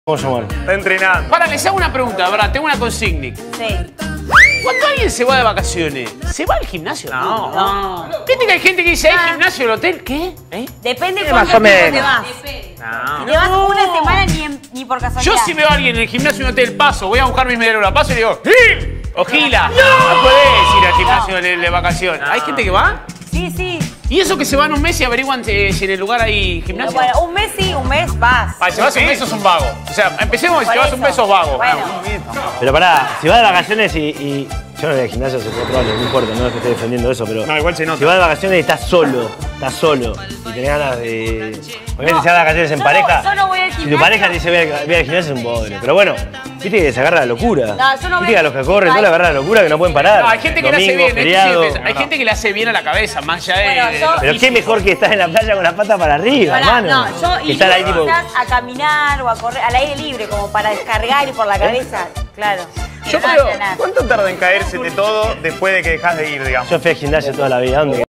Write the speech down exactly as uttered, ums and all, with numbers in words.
¿Cómo llamar? Está entrenando. Para, les hago una pregunta, ¿verdad? Tengo una consigna. Sí. Cuando alguien se va de vacaciones, ¿se va al gimnasio? No. No. ¿Viste que hay gente que dice, ¿hay Ah. gimnasio en el hotel? ¿Qué? ¿Eh? Depende Sí, cuánto más o tiempo te menos. vas. No. Te vas una semana ni, en- ni por casualidad. Yo si veo a alguien en el gimnasio de un hotel, paso, voy a buscar mis medallas, la paso y le digo, ¡Gil! O Gila. No, no podés ir al gimnasio de, de vacaciones. ¿Hay gente que va? Sí, sí. ¿Y eso que se van un mes y averiguan eh, si en el lugar hay gimnasio? Bueno, un mes sí, un mes vas. Ah, si vas un mes sos un vago. O sea, empecemos, si Por te vas eso. un mes sos vago. Bueno. Pero pará, si vas de vacaciones y, y yo no voy al gimnasio hace cuatro años, no importa, no es que esté defendiendo eso, pero No, igual se nota. si vas de vacaciones y estás solo, estás solo y tenés ganas de... Obviamente No, si vas de vacaciones en yo pareja, no- yo no voy al si tu gimnasio. pareja te dice voy al, voy al gimnasio es un bodrio. Pero bueno, viste que se agarra la locura. No, yo no Viste voy- que a los que corren Ay. todo le agarra la locura que no pueden parar. No, hay gente que le hace Domingo, bien, esto sí feriado. es- hay gente que le hace bien a la cabeza, más allá de... Bueno, de- yo- Pero qué mejor que estar en la playa con las patas para arriba, Pará, hermano. no, yo Que iría estar ahí tipo... quizás a caminar o a correr al aire libre, como para descargar y por la cabeza. Claro. Yo No a creo, entrenar. ¿cuánto tarda en caerse de todo después de que dejas de ir, digamos? Yo fui al gimnasio toda la vida, ¿dónde?